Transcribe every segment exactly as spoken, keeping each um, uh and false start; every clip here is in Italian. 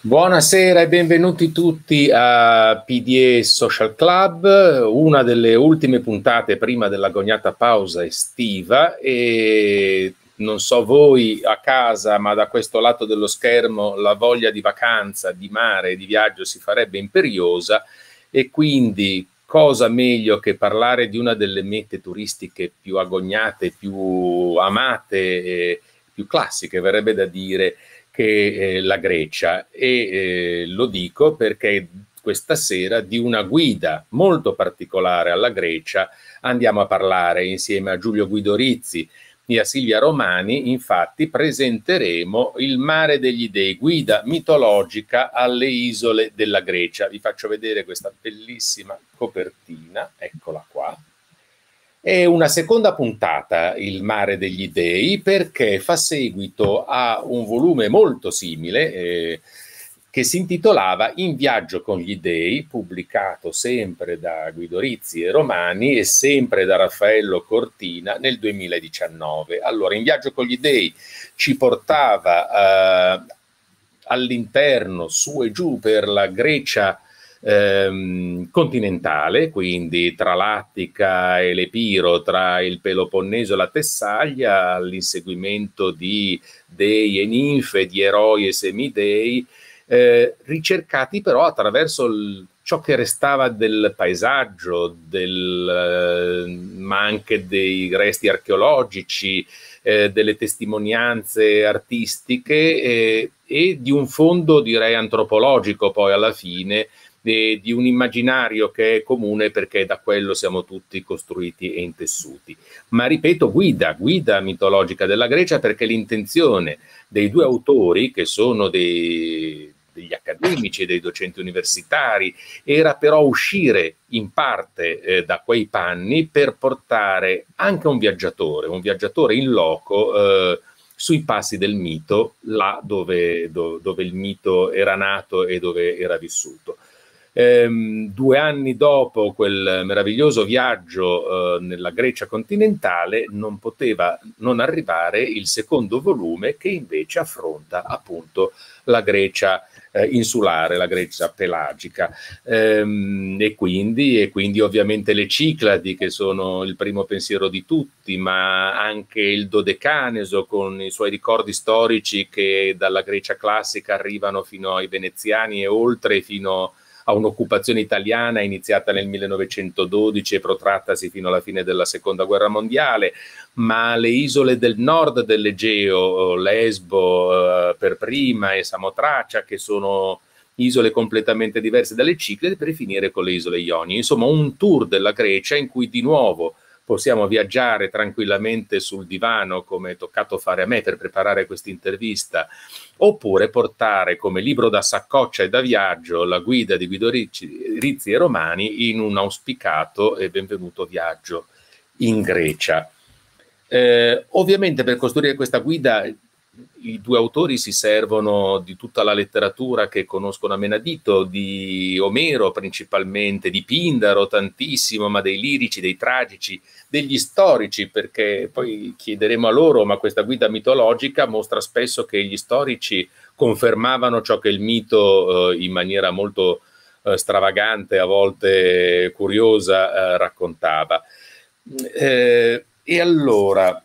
Buonasera e benvenuti tutti a P D E Social Club, una delle ultime puntate prima dell'agognata pausa estiva, e non so voi a casa, ma da questo lato dello schermo la voglia di vacanza, di mare, di viaggio si farebbe imperiosa, e quindi cosa meglio che parlare di una delle mete turistiche più agognate, più amate, e più classiche, verrebbe da dire, che eh, la Grecia. E eh, lo dico perché questa sera di una guida molto particolare alla Grecia andiamo a parlare insieme a Giulio Guido Rizzi e a Silvia Romani. Infatti presenteremo Il mare degli dei, guida mitologica alle isole della Grecia. Vi faccio vedere questa bellissima copertina, eccola qua. È una seconda puntata, Il mare degli dei, perché fa seguito a un volume molto simile eh, che si intitolava In viaggio con gli dei, pubblicato sempre da Guido Rizzi e Romani e sempre da Raffaello Cortina nel duemiladiciannove. Allora, In viaggio con gli dei ci portava eh, all'interno, su e giù per la Grecia Ehm, continentale, quindi tra l'Attica e l'Epiro, tra il Peloponneso e la Tessaglia, all'inseguimento di dei e ninfe, di eroi e semidei, eh, ricercati però attraverso il, ciò che restava del paesaggio, del, eh, ma anche dei resti archeologici, eh, delle testimonianze artistiche eh, e di un fondo, direi, antropologico poi alla fine, di un immaginario che è comune perché da quello siamo tutti costruiti e intessuti. Ma ripeto, guida, guida mitologica della Grecia, perché l'intenzione dei due autori, che sono dei, degli accademici e dei docenti universitari, era però uscire in parte eh, da quei panni per portare anche un viaggiatore, un viaggiatore in loco, eh, sui passi del mito, là dove, do, dove il mito era nato e dove era vissuto. Ehm, due anni dopo quel meraviglioso viaggio eh, nella Grecia continentale non poteva non arrivare il secondo volume, che invece affronta appunto la Grecia eh, insulare, la Grecia pelagica, ehm, e, quindi, e quindi ovviamente le Cicladi, che sono il primo pensiero di tutti, ma anche il Dodecaneso con i suoi ricordi storici che dalla Grecia classica arrivano fino ai veneziani e oltre, fino a un'occupazione italiana iniziata nel millenovecentododici e protrattasi fino alla fine della seconda guerra mondiale, ma le isole del nord dell'Egeo, Lesbo eh, per prima e Samotracia, che sono isole completamente diverse dalle Cicladi, per finire con le isole Ionie. Insomma, un tour della Grecia in cui di nuovo possiamo viaggiare tranquillamente sul divano, come è toccato fare a me per preparare questa intervista, oppure portare come libro da saccoccia e da viaggio la guida di Guido Rizzi, Rizzi e Romani in un auspicato e benvenuto viaggio in Grecia. Eh, ovviamente per costruire questa guida i due autori si servono di tutta la letteratura che conoscono a menadito, di Omero principalmente, di Pindaro tantissimo, ma dei lirici, dei tragici, degli storici, perché poi chiederemo a loro, ma questa guida mitologica mostra spesso che gli storici confermavano ciò che il mito eh, in maniera molto eh, stravagante, a volte curiosa, eh, raccontava. Eh, e allora...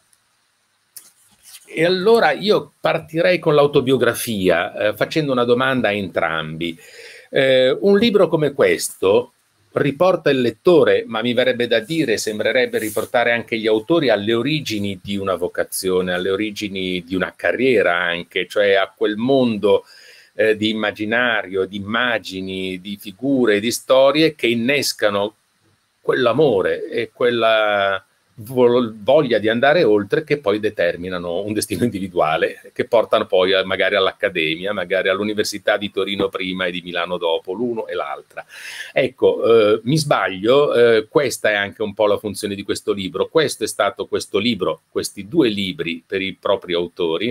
E allora io partirei con l'autobiografia, eh, facendo una domanda a entrambi. Eh, un libro come questo riporta il lettore, ma mi verrebbe da dire, sembrerebbe riportare anche gli autori alle origini di una vocazione, alle origini di una carriera anche, cioè a quel mondo eh, di immaginario, di immagini, di figure, di storie che innescano quell'amore e quella voglia di andare oltre, che poi determinano un destino individuale, che portano poi a, magari all'Accademia, magari all'Università di Torino prima e di Milano dopo, l'uno e l'altra. Ecco, eh, mi sbaglio, eh, questa è anche un po' la funzione di questo libro. Questo è stato questo libro, questi due libri per i propri autori.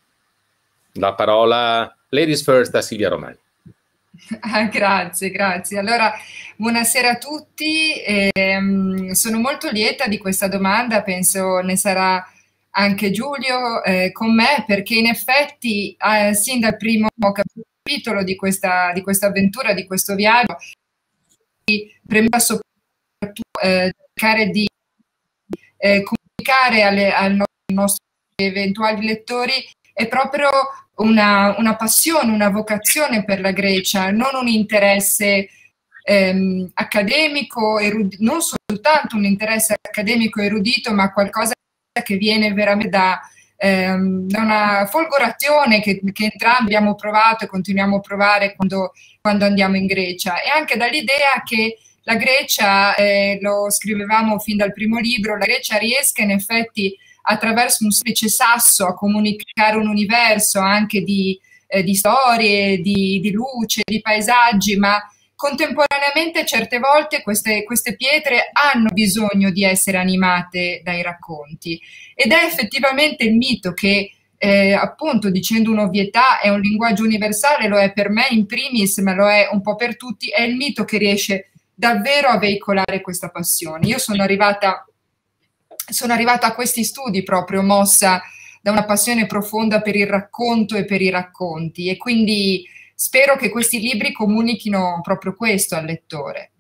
La parola, ladies first, a Silvia Romani. Ah, grazie, grazie. Allora, buonasera a tutti. Eh, sono molto lieta di questa domanda, penso ne sarà anche Giulio eh, con me, perché in effetti eh, sin dal primo capitolo capitolo di questa, di questa avventura, di questo viaggio, premeva soprattutto eh, cercare di eh, comunicare alle, ai nostri eventuali lettori è proprio una, una passione, una vocazione per la Grecia, non un interesse ehm, accademico, non soltanto un interesse accademico erudito, ma qualcosa che viene veramente da, ehm, da una folgorazione che, che entrambi abbiamo provato e continuiamo a provare quando, quando andiamo in Grecia, e anche dall'idea che la Grecia, eh, lo scrivevamo fin dal primo libro, la Grecia riesca in effetti attraverso un semplice sasso a comunicare un universo anche di, eh, di storie, di, di luce, di paesaggi, ma contemporaneamente certe volte queste, queste pietre hanno bisogno di essere animate dai racconti, ed è effettivamente il mito che eh, appunto, dicendo un'ovvietà, è un linguaggio universale, lo è per me in primis, ma lo è un po' per tutti, è il mito che riesce davvero a veicolare questa passione. Io sono arrivata, sono arrivata a questi studi proprio mossa da una passione profonda per il racconto e per i racconti, e quindi spero che questi libri comunichino proprio questo al lettore.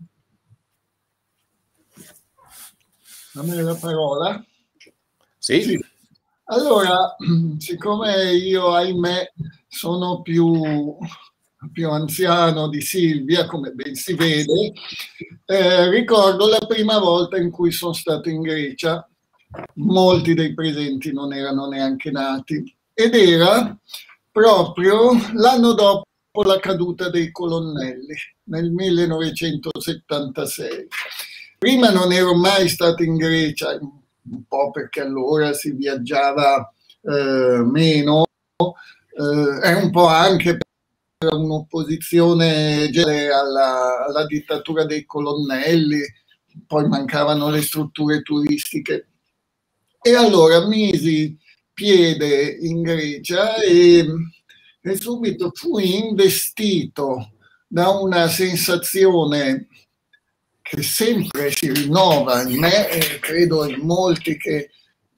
A me la parola? Sì. Sì. Allora, siccome io, ahimè, sono più, più anziano di Silvia, come ben si vede, eh, ricordo la prima volta in cui sono stato in Grecia. Molti dei presenti non erano neanche nati, ed era proprio l'anno dopo la caduta dei colonnelli, nel millenovecentosettantasei. Prima non ero mai stato in Grecia, un po' perché allora si viaggiava eh, meno, eh, è un po' anche per un'opposizione alla, alla dittatura dei colonnelli, poi mancavano le strutture turistiche. E allora misi piede in Grecia e, e subito fui investito da una sensazione che sempre si rinnova in me, e credo in molti che,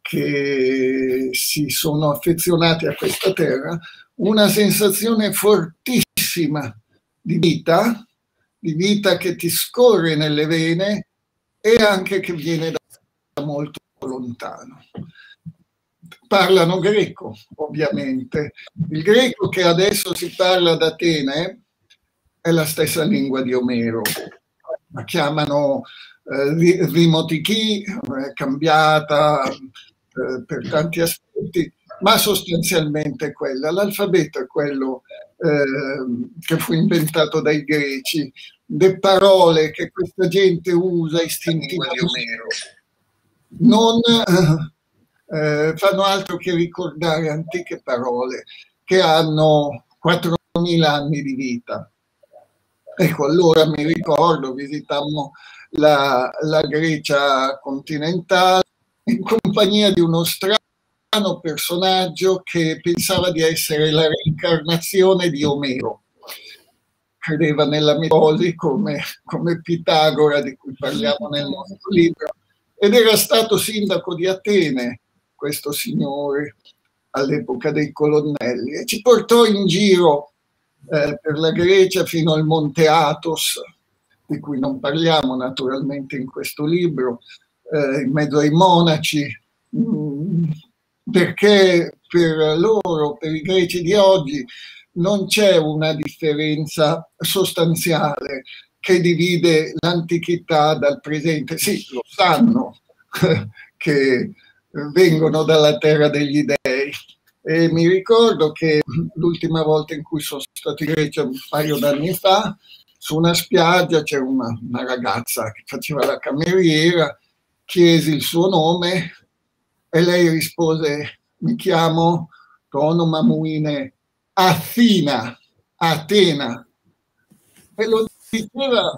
che si sono affezionati a questa terra, una sensazione fortissima di vita, di vita che ti scorre nelle vene e anche che viene da molto lontano. Parlano greco, ovviamente. Il greco che adesso si parla ad Atene è la stessa lingua di Omero. La chiamano eh, Rimotiki, è cambiata eh, per tanti aspetti, ma sostanzialmente è quella. L'alfabeto è quello eh, che fu inventato dai greci. Le parole che questa gente usa istintivamente non eh, fanno altro che ricordare antiche parole che hanno quattromila anni di vita. Ecco, allora mi ricordo, visitammo la, la Grecia continentale in compagnia di uno strano personaggio che pensava di essere la reincarnazione di Omero. Credeva nella mitosi come, come Pitagora, di cui parliamo nel nostro libro, ed era stato sindaco di Atene, questo signore, all'epoca dei colonnelli, e ci portò in giro eh, per la Grecia fino al Monte Athos, di cui non parliamo naturalmente in questo libro, eh, in mezzo ai monaci, mh, perché per loro, per i greci di oggi, non c'è una differenza sostanziale che divide l'antichità dal presente. Sì, lo sanno che vengono dalla terra degli dei. E mi ricordo che l'ultima volta in cui sono stato in Grecia, un paio d'anni fa, su una spiaggia c'era una, una ragazza che faceva la cameriera, chiesi il suo nome e lei rispose: mi chiamo Tono Mamuine Athina, Atena. E lo diceva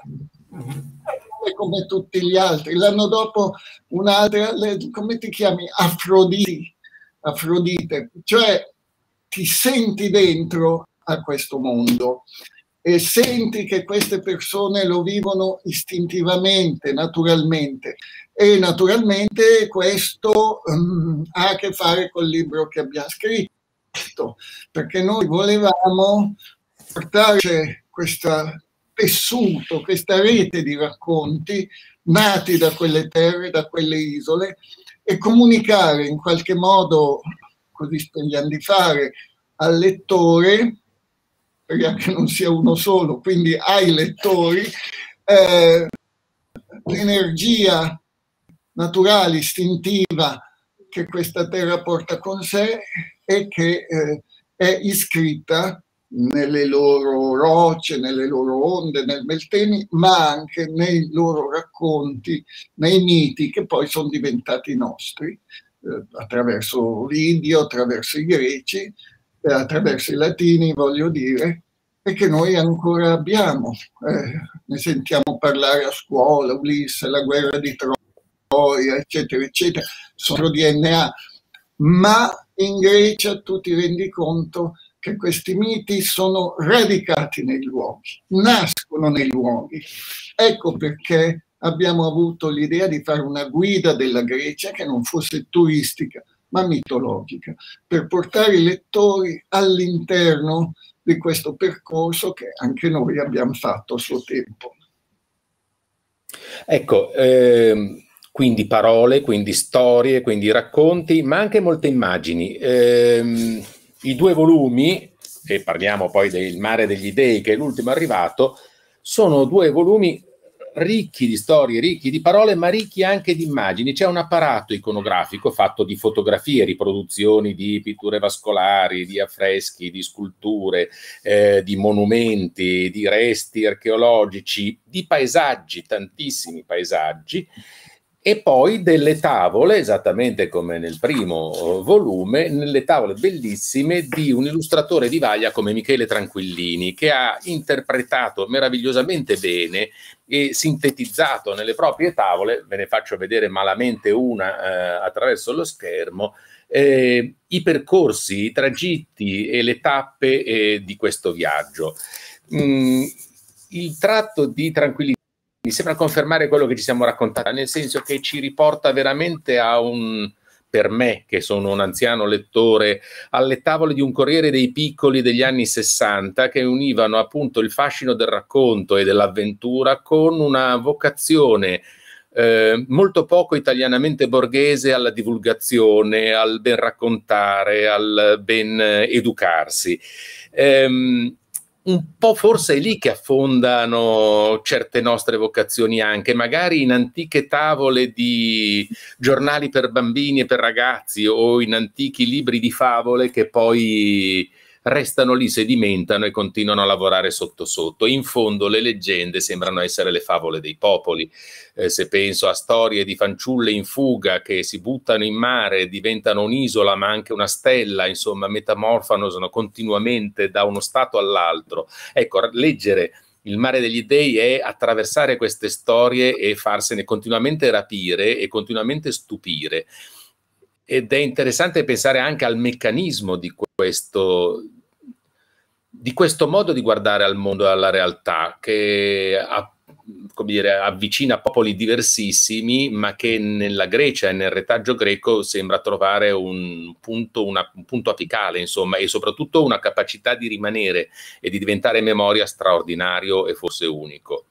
come tutti gli altri. L'anno dopo un'altra, come ti chiami? Afrodite, Afrodite, cioè ti senti dentro a questo mondo e senti che queste persone lo vivono istintivamente, naturalmente. E naturalmente questo um, ha a che fare col libro che abbiamo scritto, perché noi volevamo portare questo tessuto, questa rete di racconti nati da quelle terre, da quelle isole, e comunicare in qualche modo, così speriamo di fare, al lettore, speriamo che non sia uno solo, quindi ai lettori, eh, l'energia naturale, istintiva che questa terra porta con sé e che eh, è iscritta nelle loro rocce, nelle loro onde, nel Meltemi, ma anche nei loro racconti, nei miti che poi sono diventati nostri, eh, attraverso Ovidio, attraverso i greci, eh, attraverso i latini, voglio dire, e che noi ancora abbiamo. Eh, ne sentiamo parlare a scuola, Ulisse, la guerra di Troia, eccetera, eccetera, sono D N A. Ma in Grecia tu ti rendi conto che questi miti sono radicati nei luoghi, nascono nei luoghi. Ecco perché abbiamo avuto l'idea di fare una guida della Grecia che non fosse turistica, ma mitologica, per portare i lettori all'interno di questo percorso che anche noi abbiamo fatto a suo tempo. Ecco, ehm, quindi parole, quindi storie, quindi racconti, ma anche molte immagini. Ehm, I due volumi, e parliamo poi del Mare degli Dei, che è l'ultimo arrivato, sono due volumi ricchi di storie, ricchi di parole, ma ricchi anche di immagini. C'è un apparato iconografico fatto di fotografie, riproduzioni di pitture vascolari, di affreschi, di sculture, eh, di monumenti, di resti archeologici, di paesaggi, tantissimi paesaggi, e poi delle tavole, esattamente come nel primo volume, nelle tavole bellissime di un illustratore di vaglia come Michele Tranquillini, che ha interpretato meravigliosamente bene e sintetizzato nelle proprie tavole, ve ne faccio vedere malamente una eh, attraverso lo schermo, eh, i percorsi, i tragitti e le tappe eh, di questo viaggio. Mm, il tratto di Tranquillini mi sembra confermare quello che ci siamo raccontati, nel senso che ci riporta veramente a un, per me, che sono un anziano lettore, alle tavole di un Corriere dei Piccoli degli anni sessanta, che univano appunto il fascino del racconto e dell'avventura con una vocazione eh, molto poco italianamente borghese alla divulgazione, al ben raccontare, al ben educarsi. Ehm, Un po' forse è lì che affondano certe nostre vocazioni, anche magari in antiche tavole di giornali per bambini e per ragazzi o in antichi libri di favole che poi restano lì, sedimentano e continuano a lavorare sotto sotto. In fondo le leggende sembrano essere le favole dei popoli. Eh, se penso a storie di fanciulle in fuga che si buttano in mare, diventano un'isola ma anche una stella, insomma metamorfano continuamente da uno stato all'altro. Ecco, leggere Il Mare degli Dei è attraversare queste storie e farsene continuamente rapire e continuamente stupire. Ed è interessante pensare anche al meccanismo di questo, di questo modo di guardare al mondo e alla realtà, che ha, come dire, avvicina popoli diversissimi, ma che nella Grecia e nel retaggio greco sembra trovare un punto, una, un punto apicale, insomma, e soprattutto una capacità di rimanere e di diventare memoria straordinario e forse unico.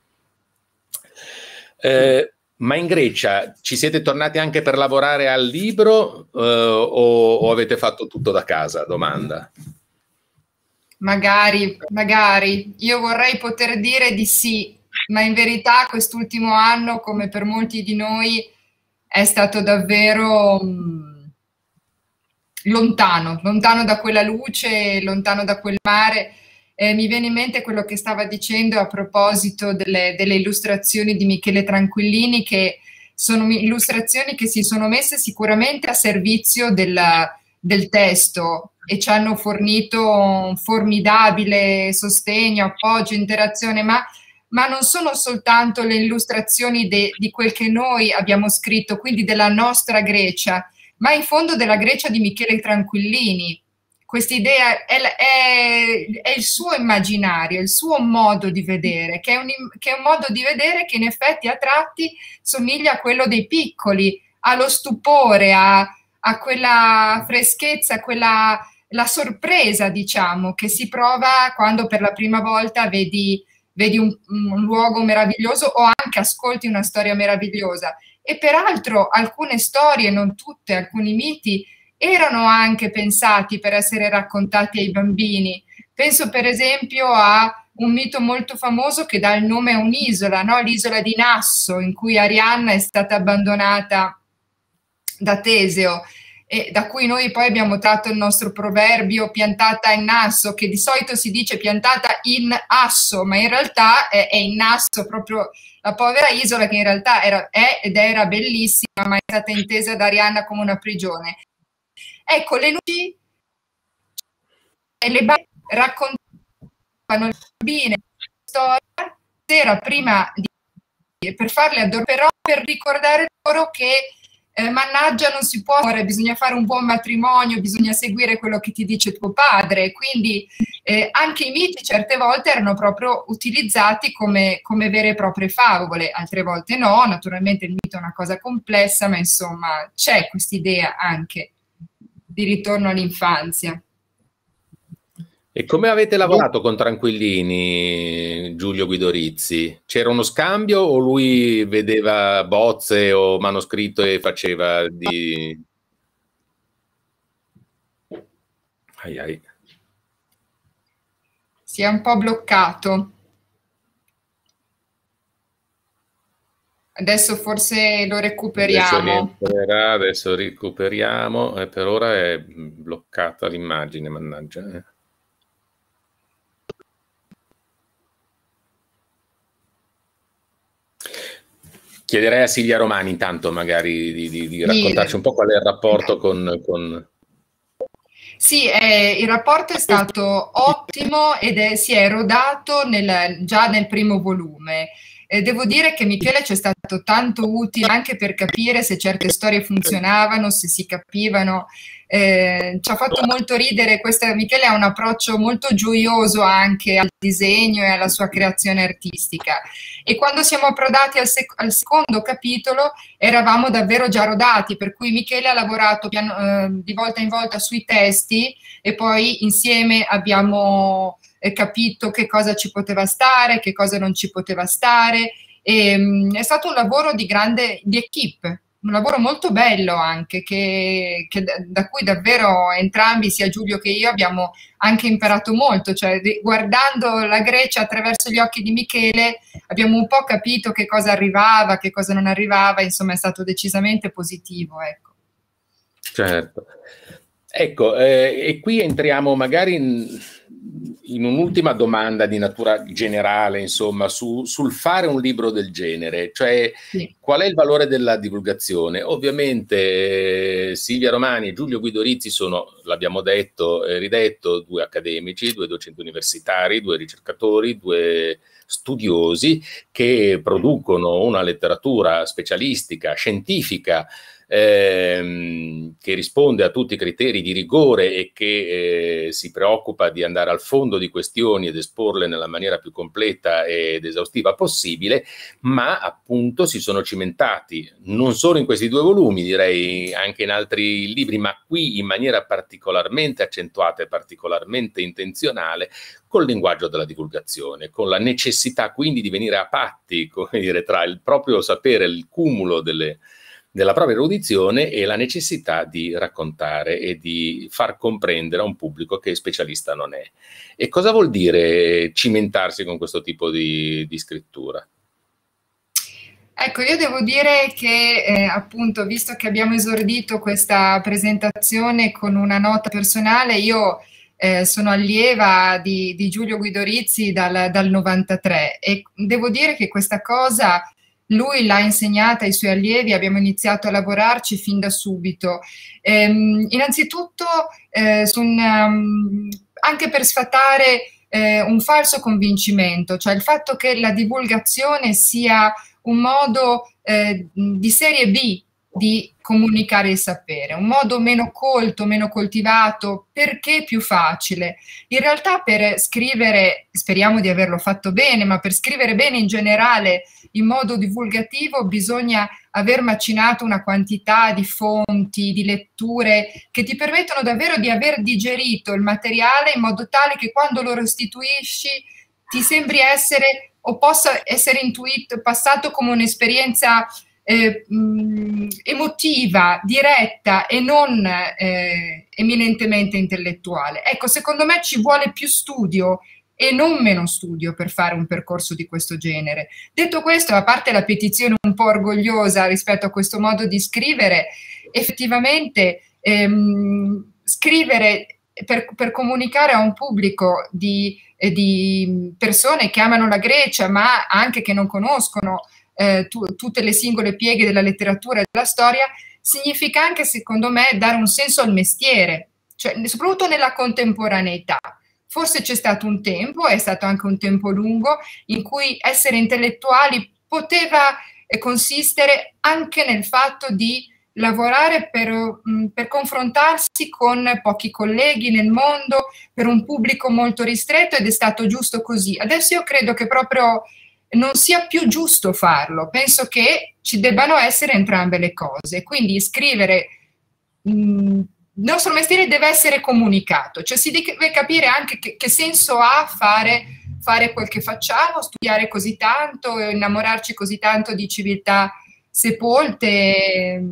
Eh, Ma in Grecia ci siete tornati anche per lavorare al libro eh, o, o avete fatto tutto da casa? Domanda. Magari, magari. Io vorrei poter dire di sì, ma in verità quest'ultimo anno, come per molti di noi, è stato davvero mh, lontano, lontano da quella luce, lontano da quel mare. Eh, mi viene in mente quello che stava dicendo a proposito delle, delle illustrazioni di Michele Tranquillini, che sono illustrazioni che si sono messe sicuramente a servizio del, del testo e ci hanno fornito un formidabile sostegno, appoggio, interazione, ma, ma non sono soltanto le illustrazioni de, di quel che noi abbiamo scritto, quindi della nostra Grecia, ma in fondo della Grecia di Michele Tranquillini. Questa idea è, è, è il suo immaginario, il suo modo di vedere, che è, un, che è un modo di vedere che in effetti a tratti somiglia a quello dei piccoli, allo stupore, a, a quella freschezza, a quella la sorpresa, diciamo, che si prova quando per la prima volta vedi, vedi un, un luogo meraviglioso o anche ascolti una storia meravigliosa. E peraltro alcune storie, non tutte, alcuni miti, erano anche pensati per essere raccontati ai bambini. Penso per esempio a un mito molto famoso che dà il nome a un'isola, no? L'isola di Nasso, in cui Arianna è stata abbandonata da Teseo, e da cui noi poi abbiamo tratto il nostro proverbio piantata in Nasso, che di solito si dice piantata in asso, ma in realtà è, è in Nasso proprio la povera isola, che in realtà era, è ed era bellissima, ma è stata intesa da Arianna come una prigione. Ecco, le luci e le bambine raccontavano le bambine storia era prima di, per farle addormentare, però per ricordare loro che eh, mannaggia non si può, bisogna fare un buon matrimonio, bisogna seguire quello che ti dice tuo padre. Quindi eh, anche i miti certe volte erano proprio utilizzati come, come vere e proprie favole, altre volte no. Naturalmente il mito è una cosa complessa, ma insomma c'è quest'idea anche di ritorno all'infanzia. E come avete lavorato con Tranquillini, Giulio Guido Rizzi? C'era uno scambio o lui vedeva bozze o manoscritto e faceva di... Ai ai. Si è un po' bloccato. Adesso forse lo recuperiamo. Adesso, adesso recuperiamo, e per ora è bloccata l'immagine, mannaggia. Eh. Chiederei a Silvia Romani intanto magari di, di, di raccontarci un po' qual è il rapporto con... con... Sì, eh, il rapporto è stato ottimo ed è, si è rodato nel, già nel primo volume. Eh, devo dire che Michele ci è stato tanto utile anche per capire se certe storie funzionavano, se si capivano. Eh, ci ha fatto molto ridere. Questa, Michele ha un approccio molto gioioso anche al disegno e alla sua creazione artistica. E quando siamo approdati al, sec al secondo capitolo eravamo davvero già rodati, per cui Michele ha lavorato piano, eh, di volta in volta sui testi e poi insieme abbiamo eh, capito che cosa ci poteva stare, che cosa non ci poteva stare. E, mh, è stato un lavoro di grande di equipe, un lavoro molto bello anche, che, che da, da cui davvero entrambi, sia Giulio che io, abbiamo anche imparato molto. Cioè, guardando la Grecia attraverso gli occhi di Michele abbiamo un po' capito che cosa arrivava, che cosa non arrivava, insomma è stato decisamente positivo, ecco. Certo. Ecco, eh, e qui entriamo magari in, in un'ultima domanda di natura generale, insomma, su, sul fare un libro del genere, cioè sì. Qual è il valore della divulgazione? Ovviamente eh, Silvia Romani e Giulio Guido Rizzi sono, l'abbiamo detto e ridetto, due accademici, due docenti universitari, due ricercatori, due studiosi che producono una letteratura specialistica, scientifica, Ehm, che risponde a tutti i criteri di rigore e che eh, si preoccupa di andare al fondo di questioni ed esporle nella maniera più completa ed esaustiva possibile, ma appunto si sono cimentati non solo in questi due volumi, direi anche in altri libri, ma qui in maniera particolarmente accentuata e particolarmente intenzionale col linguaggio della divulgazione, con la necessità quindi di venire a patti, come dire, tra il proprio sapere, il cumulo delle della propria erudizione e la necessità di raccontare e di far comprendere a un pubblico che specialista non è. E cosa vuol dire cimentarsi con questo tipo di, di scrittura? Ecco, io devo dire che eh, appunto, visto che abbiamo esordito questa presentazione con una nota personale, io eh, sono allieva di, di Giulio Guido Rizzi dal, dal novantatré e devo dire che questa cosa lui l'ha insegnata ai suoi allievi, abbiamo iniziato a lavorarci fin da subito. Ehm, innanzitutto eh, su un, um, anche per sfatare eh, un falso convincimento, cioè il fatto che la divulgazione sia un modo eh, di serie B di comunicare il sapere, un modo meno colto, meno coltivato, perché più facile. In realtà per scrivere, speriamo di averlo fatto bene, ma per scrivere bene in generale, in modo divulgativo, bisogna aver macinato una quantità di fonti, di letture, che ti permettono davvero di aver digerito il materiale in modo tale che quando lo restituisci ti sembri essere, o possa essere intuito, passato come un'esperienza Eh, mh, emotiva, diretta e non eh, eminentemente intellettuale. Ecco, secondo me ci vuole più studio e non meno studio per fare un percorso di questo genere. Detto questo, a parte la petizione un po' orgogliosa rispetto a questo modo di scrivere, effettivamente ehm, scrivere per, per comunicare a un pubblico di, eh, di persone che amano la Grecia, ma anche che non conoscono Eh, tu, tutte le singole pieghe della letteratura e della storia, significa anche, secondo me, dare un senso al mestiere, cioè, soprattutto nella contemporaneità. Forse c'è stato un tempo, è stato anche un tempo lungo, in cui essere intellettuali poteva eh, consistere anche nel fatto di lavorare per, mh, per confrontarsi con pochi colleghi nel mondo, per un pubblico molto ristretto, ed è stato giusto così. Adesso io credo che proprio non sia più giusto farlo, penso che ci debbano essere entrambe le cose, quindi scrivere, mh, il nostro mestiere deve essere comunicato, cioè si deve capire anche che, che senso ha fare, fare quel che facciamo, studiare così tanto, innamorarci così tanto di civiltà sepolte,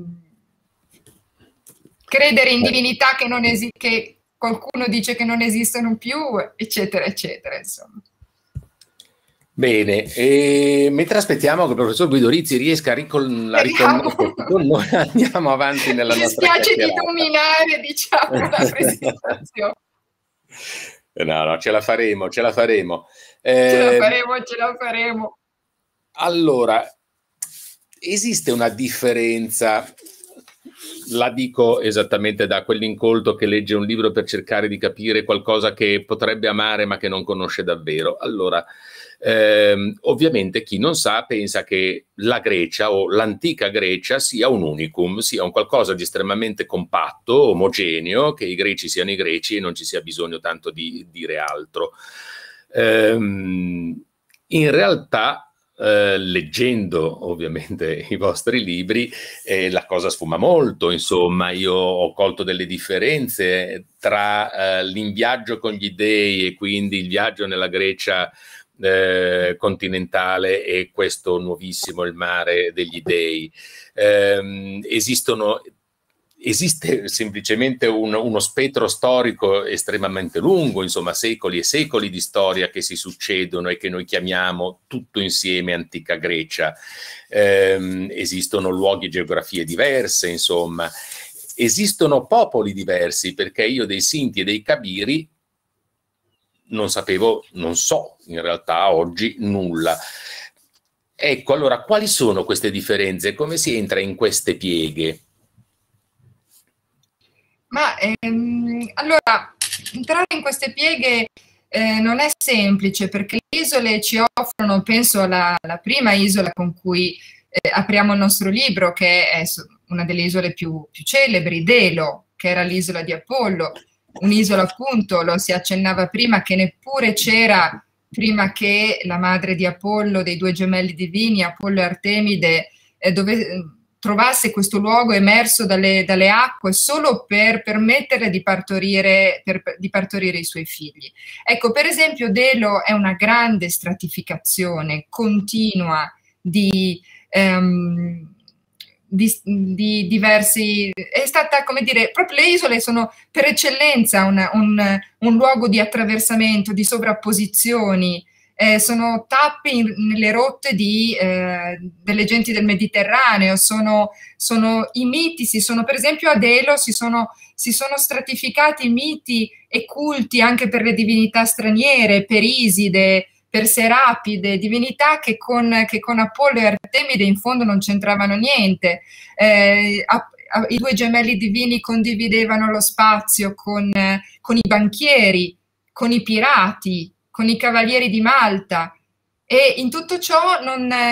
credere in divinità che, non esi- che qualcuno dice che non esistono più, eccetera, eccetera, insomma. Bene, e mentre aspettiamo che il professor Guido Rizzi riesca a, ricon- a riconnettersi con noi, andiamo avanti nella Mi nostra dispiace di chiacchierata. dominare, diciamo, la presentazione. No, no, ce la faremo, ce la faremo. Eh, ce la faremo, ce la faremo. Allora, esiste una differenza, la dico esattamente da quell'incolto che legge un libro per cercare di capire qualcosa che potrebbe amare ma che non conosce davvero. Allora, ehm, ovviamente chi non sa pensa che la Grecia o l'antica Grecia sia un unicum, sia un qualcosa di estremamente compatto, omogeneo, che i greci siano i greci e non ci sia bisogno tanto di dire altro. Ehm, in realtà, Uh, leggendo ovviamente i vostri libri, eh, la cosa sfuma molto, insomma. Io ho colto delle differenze tra uh, l'inviaggio con gli dei e quindi il viaggio nella Grecia eh, continentale e questo nuovissimo, il mare degli dei. Um, esistono Esiste semplicemente un, uno spettro storico estremamente lungo, insomma secoli e secoli di storia che si succedono e che noi chiamiamo tutto insieme antica Grecia. Eh, esistono luoghi e geografie diverse, insomma. Esistono popoli diversi, perché io dei Sinti e dei Cabiri non sapevo, non so in realtà oggi nulla. Ecco, allora, quali sono queste differenze? Come si entra in queste pieghe? Ma ehm, allora, entrare in queste pieghe eh, non è semplice, perché le isole ci offrono, penso alla, alla prima isola con cui eh, apriamo il nostro libro, che è una delle isole più, più celebri, Delo, che era l'isola di Apollo, un'isola appunto, lo si accennava prima, che neppure c'era prima che la madre di Apollo, dei due gemelli divini, Apollo e Artemide, eh, dove trovasse questo luogo emerso dalle, dalle acque solo per permetterle di partorire, per, di partorire i suoi figli. Ecco, per esempio, Delo è una grande stratificazione continua di, um, di, di diversi... È stata, come dire, proprio le isole sono per eccellenza un, un, un luogo di attraversamento, di sovrapposizioni. Eh, sono tappe in, nelle rotte di, eh, delle genti del Mediterraneo, sono, sono i miti, si sono, per esempio a Delo si sono, si sono stratificati miti e culti anche per le divinità straniere, per Iside, per Serapide, divinità che con, che con Apollo e Artemide in fondo non c'entravano niente. Eh, a, a, I due gemelli divini condividevano lo spazio con, con i banchieri, con i pirati, con i cavalieri di Malta, e in tutto ciò non, eh,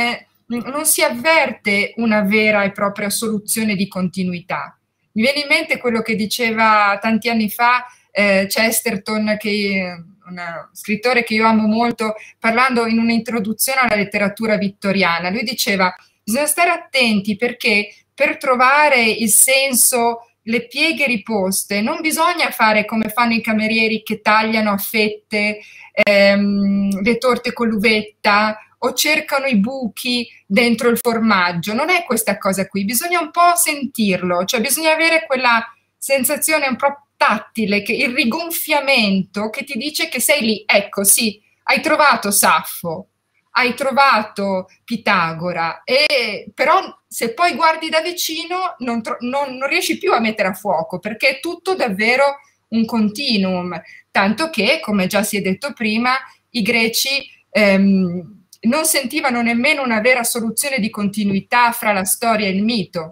non si avverte una vera e propria soluzione di continuità. Mi viene in mente quello che diceva tanti anni fa eh, Chesterton, che un scrittore che io amo molto, parlando in un'introduzione alla letteratura vittoriana. Lui diceva: bisogna stare attenti, perché per trovare il senso, le pieghe riposte, non bisogna fare come fanno i camerieri che tagliano a fette ehm, le torte con l'uvetta o cercano i buchi dentro il formaggio. Non è questa cosa qui, bisogna un po' sentirlo, cioè bisogna avere quella sensazione un po' tattile, che il rigonfiamento che ti dice che sei lì. Ecco, sì, hai trovato Saffo, hai trovato Pitagora, e però se poi guardi da vicino non, non, non riesci più a mettere a fuoco, perché è tutto davvero un continuum, tanto che, come già si è detto prima, i greci ehm, non sentivano nemmeno una vera soluzione di continuità fra la storia e il mito,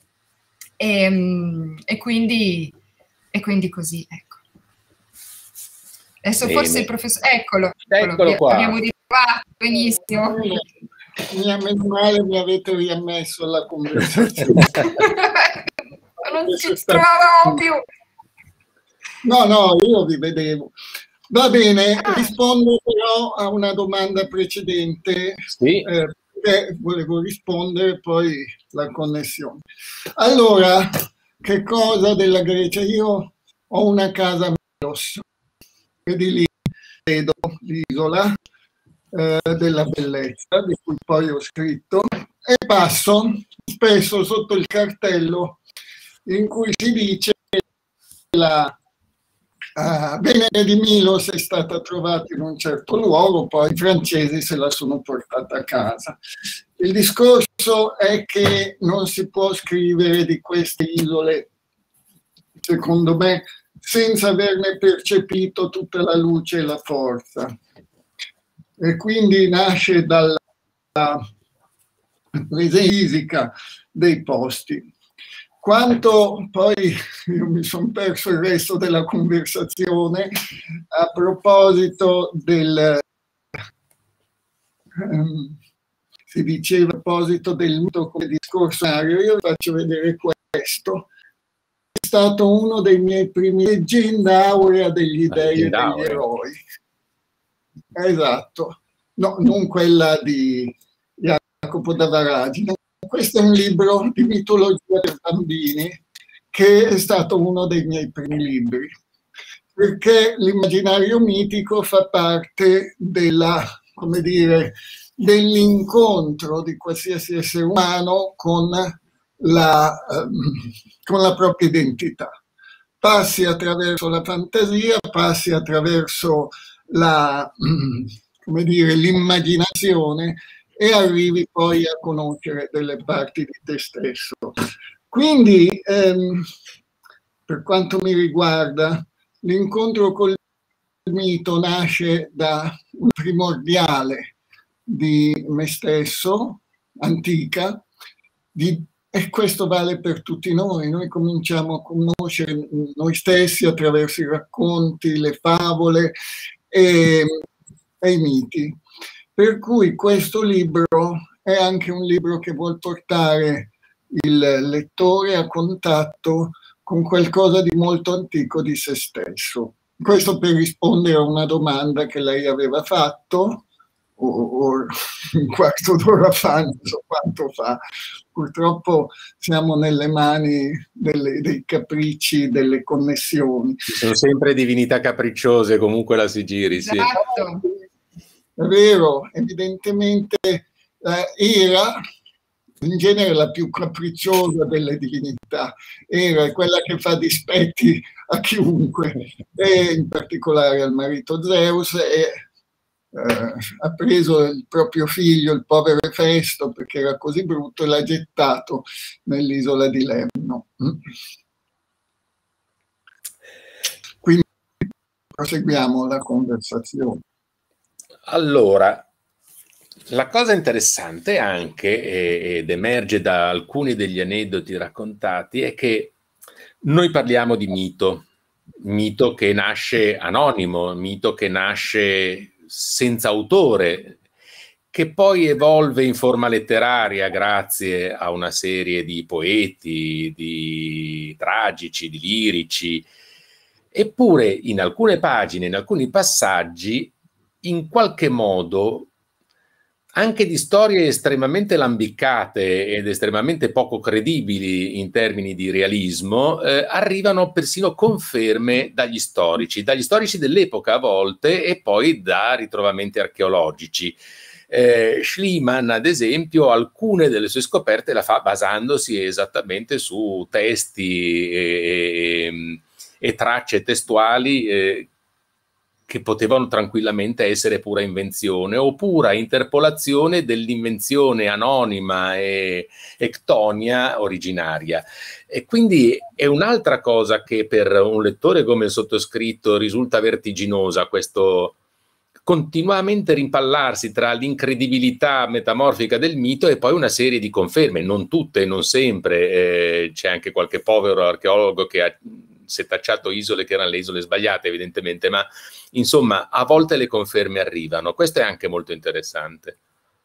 e, e, quindi, e quindi così, ecco. Adesso Bene. forse il professore, eccolo, eccolo, eccolo qua. Abbiamo ritrovato, benissimo. Meno male mi avete riammesso alla conversazione. Non ci trovavamo più. No, no, io vi vedevo. Va bene, rispondo però a una domanda precedente, sì. eh, perché volevo rispondere poi la connessione. Allora, che cosa della Grecia? Io ho una casa a Milos, vedi lì, vedo l'isola eh, della bellezza, di cui poi ho scritto, e passo spesso sotto il cartello in cui si dice che la Uh, Venere di Milos è stata trovata in un certo luogo, poi i francesi se la sono portata a casa. Il discorso è che non si può scrivere di queste isole, secondo me, senza averne percepito tutta la luce e la forza. E quindi nasce dalla presenza fisica dei posti. Quanto poi io mi sono perso il resto della conversazione a proposito del um, si diceva a proposito del mito come discorsario, io vi faccio vedere questo. È stato uno dei miei primi leggenda aurea degli dei e degli eroi. Esatto, no, non quella di Jacopo da Varagine. Questo è un libro di mitologia per bambini che è stato uno dei miei primi libri, perché l'immaginario mitico fa parte della, come dire, dell'incontro di qualsiasi essere umano con la, con la propria identità. Passi attraverso la fantasia, passi attraverso la, come dire, l'immaginazione, e arrivi poi a conoscere delle parti di te stesso. Quindi, ehm, per quanto mi riguarda, l'incontro col mito nasce da un primordiale di me stesso, antica, di, e questo vale per tutti noi. Noi cominciamo a conoscere noi stessi attraverso i racconti, le favole e, e i miti. Per cui questo libro è anche un libro che vuol portare il lettore a contatto con qualcosa di molto antico di se stesso. Questo per rispondere a una domanda che lei aveva fatto, o, o un quarto d'ora fa, non so quanto fa. Purtroppo siamo nelle mani delle, dei capricci, delle connessioni. Ci sono sempre divinità capricciose, comunque la si giri. Sì. Esatto. È vero, evidentemente eh, era in genere la più capricciosa delle divinità, era quella che fa dispetti a chiunque, e in particolare al marito Zeus, e eh, ha preso il proprio figlio, il povero Efesto, perché era così brutto, e l'ha gettato nell'isola di Lemno. Quindi proseguiamo la conversazione. Allora, la cosa interessante anche, ed emerge da alcuni degli aneddoti raccontati, è che noi parliamo di mito, mito che nasce anonimo, mito che nasce senza autore, che poi evolve in forma letteraria grazie a una serie di poeti, di tragici, di lirici, eppure in alcune pagine, in alcuni passaggi, in qualche modo, anche di storie estremamente lambiccate ed estremamente poco credibili in termini di realismo, eh, arrivano persino conferme dagli storici, dagli storici dell'epoca a volte e poi da ritrovamenti archeologici. Eh, Schliemann, ad esempio, alcune delle sue scoperte la fa basandosi esattamente su testi e, e tracce testuali eh, che potevano tranquillamente essere pura invenzione o pura interpolazione dell'invenzione anonima e ectonia originaria. E quindi è un'altra cosa che per un lettore come il sottoscritto risulta vertiginosa, questo continuamente rimpallarsi tra l'incredibilità metamorfica del mito e poi una serie di conferme, non tutte, non sempre, eh, c'è anche qualche povero archeologo che ha setacciato isole che erano le isole sbagliate evidentemente, ma insomma a volte le conferme arrivano, questo è anche molto interessante.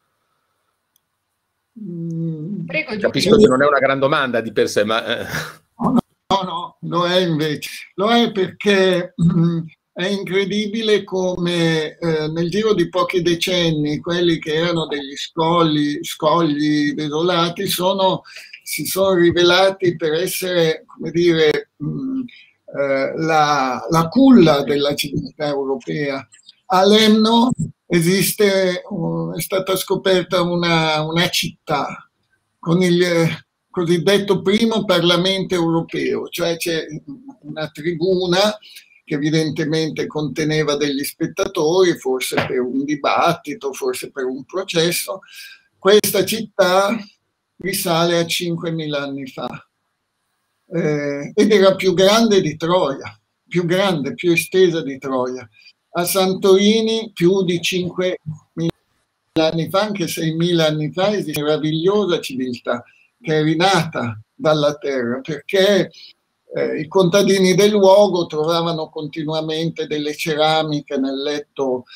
Prego, Capisco che non è una gran domanda di per sé, ma... No, no, no, lo è invece, lo è perché mh, è incredibile come eh, nel giro di pochi decenni quelli che erano degli scogli, scogli desolati sono, si sono rivelati per essere, come dire, mh, eh, la, la culla della civiltà europea. A Lemno esiste, uh, è stata scoperta una, una città con il eh, cosiddetto primo Parlamento europeo, cioè c'è una tribuna che evidentemente conteneva degli spettatori, forse per un dibattito, forse per un processo. Questa città risale a cinquemila anni fa eh, ed era più grande di Troia, più grande, più estesa di Troia. A Santorini più di cinquemila anni fa, anche seimila anni fa, esiste una meravigliosa civiltà che è rinata dalla terra, perché eh, i contadini del luogo trovavano continuamente delle ceramiche nel letto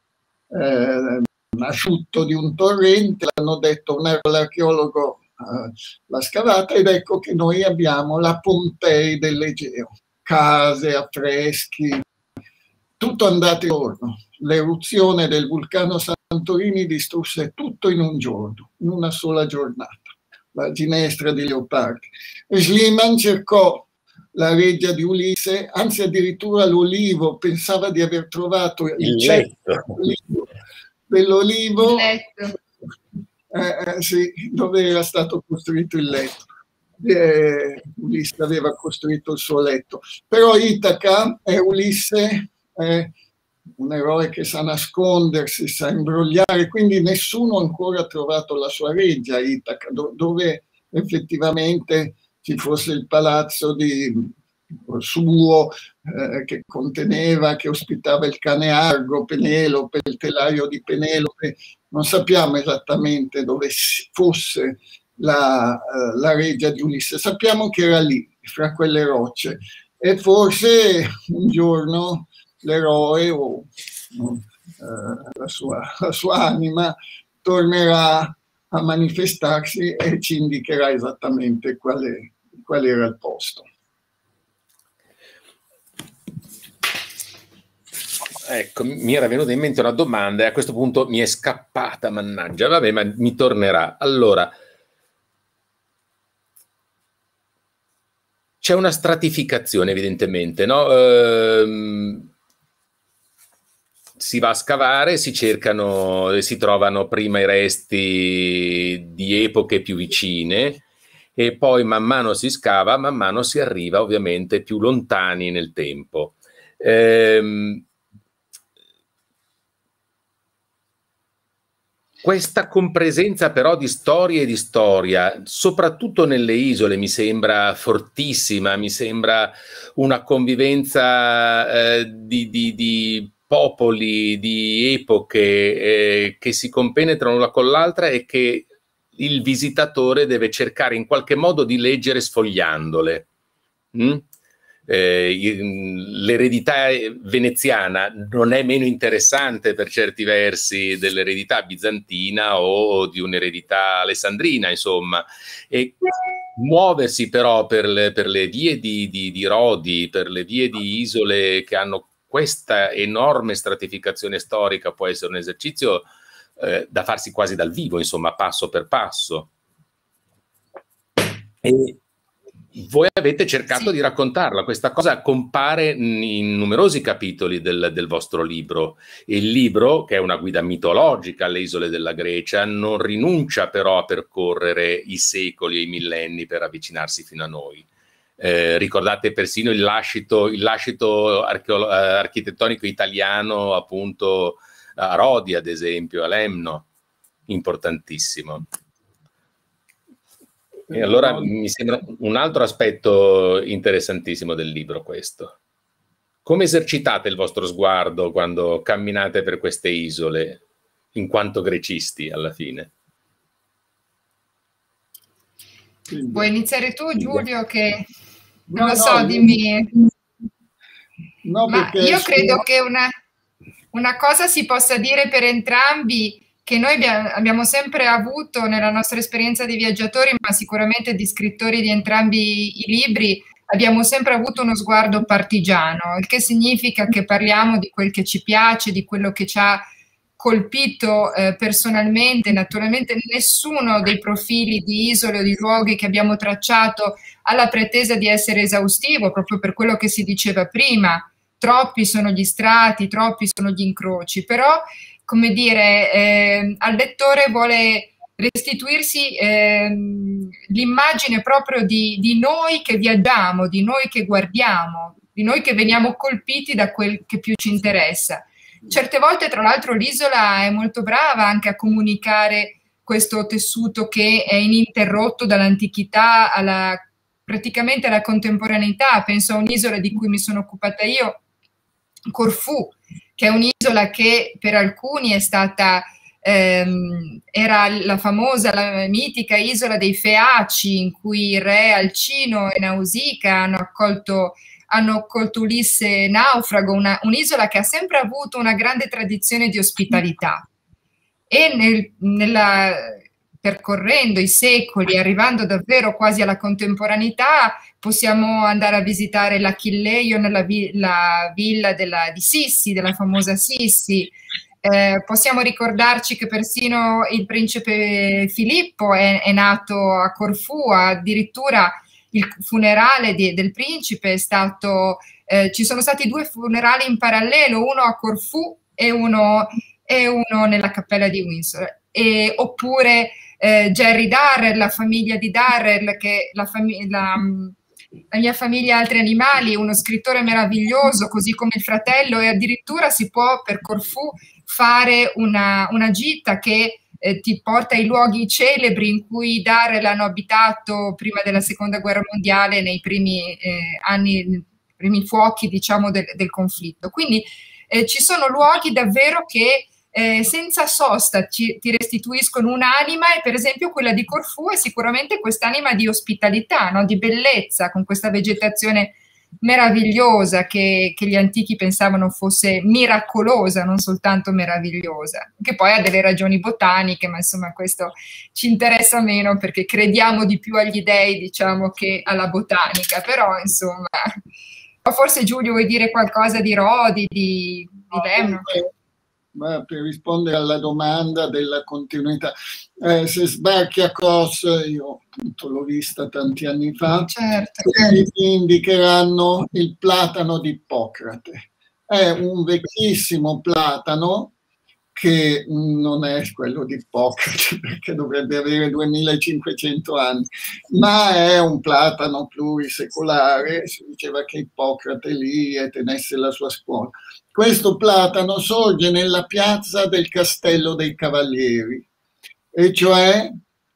eh, asciutto di un torrente, l'hanno detto, un archeologo eh, l'ha scavata ed ecco che noi abbiamo la Pompei dell'Egeo, case, affreschi, tutto andato in giorno. L'eruzione del vulcano Santorini distrusse tutto in un giorno, in una sola giornata, la ginestra di Leopardi. E Schliemann cercò la reggia di Ulisse, anzi addirittura l'olivo, pensava di aver trovato il, il letto dell'olivo eh, eh, sì, dove era stato costruito il letto. Eh, Ulisse aveva costruito il suo letto. Però Itaca è Ulisse, è un eroe che sa nascondersi, sa imbrogliare, quindi nessuno ancora ha trovato la sua reggia Itaca, do, dove effettivamente ci fosse il palazzo di suo eh, che conteneva, che ospitava il cane Argo, Penelope, il telaio di Penelope. Non sappiamo esattamente dove fosse la, uh, la reggia di Ulisse, sappiamo che era lì, fra quelle rocce, e forse un giorno l'eroe o uh, la, sua, la sua anima tornerà a manifestarsi e ci indicherà esattamente qual, è, qual era il posto. Ecco, mi era venuta in mente una domanda e a questo punto mi è scappata, mannaggia, vabbè, ma mi tornerà. Allora, c'è una stratificazione evidentemente, no? Ehm, si va a scavare, si cercano, si trovano prima i resti di epoche più vicine e poi man mano si scava, man mano si arriva ovviamente più lontani nel tempo. Ehm, Questa compresenza però di storia e di storia, soprattutto nelle isole, mi sembra fortissima, mi sembra una convivenza eh, di, di, di popoli, di epoche eh, che si compenetrano l'una con l'altra e che il visitatore deve cercare in qualche modo di leggere sfogliandole. Mm? Eh, l'eredità veneziana non è meno interessante per certi versi dell'eredità bizantina o di un'eredità alessandrina, insomma. E muoversi però per le, per le vie di, di, di Rodi, per le vie di isole che hanno questa enorme stratificazione storica, può essere un esercizio eh, da farsi quasi dal vivo, insomma, passo per passo. E voi avete cercato sì. di raccontarla, questa cosa compare in numerosi capitoli del, del vostro libro. Il libro, che è una guida mitologica alle isole della Grecia, non rinuncia però a percorrere i secoli e i millenni per avvicinarsi fino a noi. Eh, ricordate persino il lascito, il lascito archeolo- architettonico italiano, appunto a Rodi, ad esempio, a Lemno, importantissimo. E allora mi sembra un altro aspetto interessantissimo del libro questo. Come esercitate il vostro sguardo quando camminate per queste isole, in quanto grecisti alla fine? Vuoi iniziare tu, Giulio? Che non no, lo so, no, dimmi. No, Ma io credo che una, una cosa si possa dire per entrambi, che noi abbiamo sempre avuto nella nostra esperienza di viaggiatori, ma sicuramente di scrittori di entrambi i libri, abbiamo sempre avuto uno sguardo partigiano, il che significa che parliamo di quel che ci piace, di quello che ci ha colpito eh, personalmente. Naturalmente nessuno dei profili di isole o di luoghi che abbiamo tracciato ha la pretesa di essere esaustivo, proprio per quello che si diceva prima. Troppi sono gli strati, troppi sono gli incroci, però, come dire, eh, al lettore vuole restituirsi eh, l'immagine proprio di, di noi che viaggiamo, di noi che guardiamo, di noi che veniamo colpiti da quel che più ci interessa. Certe volte, tra l'altro, l'isola è molto brava anche a comunicare questo tessuto che è ininterrotto dall'antichità alla, praticamente alla contemporaneità. Penso a un'isola di cui mi sono occupata io, Corfù, che è un'isola che per alcuni è stata, ehm, era la famosa, la mitica isola dei Feaci, in cui il re Alcino e Nausicaa hanno accolto hanno accolto Ulisse naufrago, un'isola che ha sempre avuto una grande tradizione di ospitalità. E nel, nella, percorrendo i secoli, arrivando davvero quasi alla contemporaneità, possiamo andare a visitare l'Achilleio nella vi, la villa della, di Sissi, della famosa Sissi. Eh, possiamo ricordarci che persino il principe Filippo è, è nato a Corfù, addirittura il funerale di, del principe è stato, eh, ci sono stati due funerali in parallelo, uno a Corfù e uno, e uno nella cappella di Windsor. E, oppure eh, Jerry Darrell, la famiglia di Darrell, che la, la, la mia famiglia Altri Animali, uno scrittore meraviglioso, così come il fratello, e addirittura si può per Corfù fare una, una gita che Eh, ti porta ai luoghi celebri in cui Darrell hanno abitato prima della seconda guerra mondiale, nei primi eh, anni, nei primi fuochi, diciamo, del, del conflitto. Quindi eh, ci sono luoghi davvero che eh, senza sosta ci, ti restituiscono un'anima, e per esempio quella di Corfù è sicuramente quest'anima di ospitalità, no? Di bellezza, con questa vegetazione meravigliosa che, che gli antichi pensavano fosse miracolosa, non soltanto meravigliosa, che poi ha delle ragioni botaniche, ma insomma questo ci interessa meno perché crediamo di più agli dei, diciamo, che alla botanica. Però insomma, forse Giulio vuoi dire qualcosa di Rodi, di, di Lemno? Ma per rispondere alla domanda della continuità, eh, se sbarchi a Kos, io appunto l'ho vista tanti anni fa, certo. ti indicheranno il platano di Ippocrate. È un vecchissimo platano che non è quello di Ippocrate, perché dovrebbe avere duemilacinquecento anni, ma è un platano plurisecolare. Si diceva che Ippocrate lì e tenesse la sua scuola. Questo platano sorge nella piazza del Castello dei Cavalieri, e cioè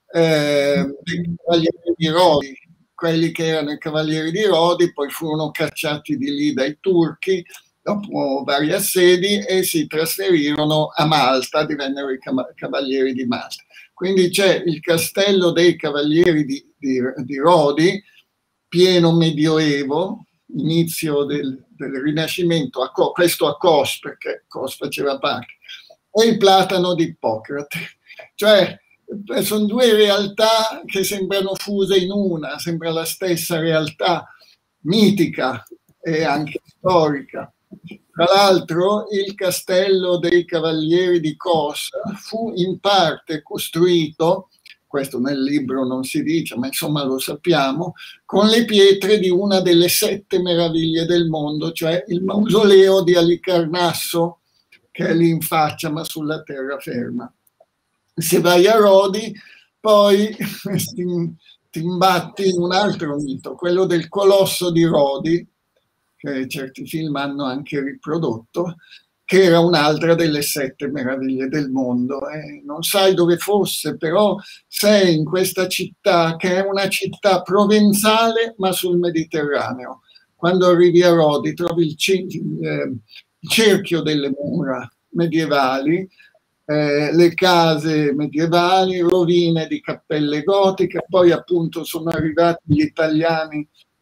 eh, dei Cavalieri di Rodi, quelli che erano i Cavalieri di Rodi, poi furono cacciati di lì dai turchi dopo vari assedi e si trasferirono a Malta, divennero i Cavalieri di Malta. Quindi c'è il Castello dei Cavalieri di, di, di Rodi, pieno medioevo, inizio del, del Rinascimento, a Co, questo a Kos, perché Kos faceva parte, e il Platano di Ippocrate. Cioè, sono due realtà che sembrano fuse in una, sembra la stessa realtà mitica e anche storica. Tra l'altro, il castello dei Cavalieri di Kos fu in parte costruito, questo nel libro non si dice, ma insomma lo sappiamo, con le pietre di una delle sette meraviglie del mondo, cioè il mausoleo di Alicarnasso, che è lì in faccia, ma sulla terraferma. Se vai a Rodi, poi ti, ti imbatti in un altro mito, quello del Colosso di Rodi, che certi film hanno anche riprodotto, che era un'altra delle sette meraviglie del mondo. Eh, non sai dove fosse, però sei in questa città, che è una città provenzale, ma sul Mediterraneo. Quando arrivi a Rodi trovi il, eh, il cerchio delle mura medievali, eh, le case medievali, rovine di cappelle gotiche, poi appunto sono arrivati gli italiani